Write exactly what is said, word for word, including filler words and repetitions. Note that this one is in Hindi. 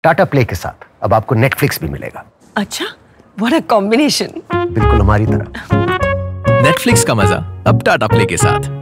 टाटा प्ले के साथ अब आपको नेटफ्लिक्स भी मिलेगा। अच्छा, व्हाट अ कॉम्बिनेशन। बिल्कुल हमारी तरह। नेटफ्लिक्स का मजा अब टाटा प्ले के साथ।